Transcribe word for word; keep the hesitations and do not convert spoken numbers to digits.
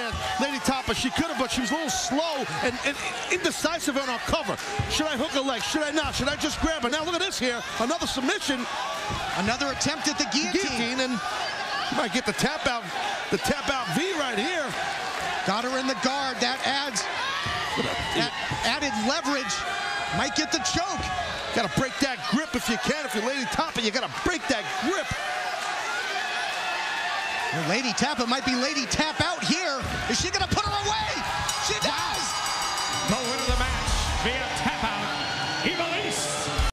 chance. Lady Tapa, she could have, but she was a little slow and, and indecisive on her cover. Should I hook her leg? Should I not? Should I just grab her? Now look at this here. Another submission. Another attempt at the guillotine. Guillotine, and she might get the tap out, the tap out V right here. Got her in the guard. That adds that added leverage. Might get the choke. Got to break that grip if you can. If you're Lady Tapa, you got to break that grip. Well, Lady Tapa might be Lady Tap out here. Is she going to put her away?